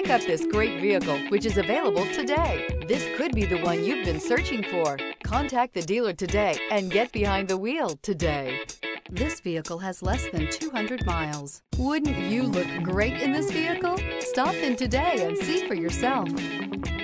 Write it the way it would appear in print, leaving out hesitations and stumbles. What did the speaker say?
Pick up this great vehicle, which is available today. This could be the one you've been searching for. Contact the dealer today and get behind the wheel today. This vehicle has less than 200 miles. Wouldn't you look great in this vehicle? Stop in today and see for yourself.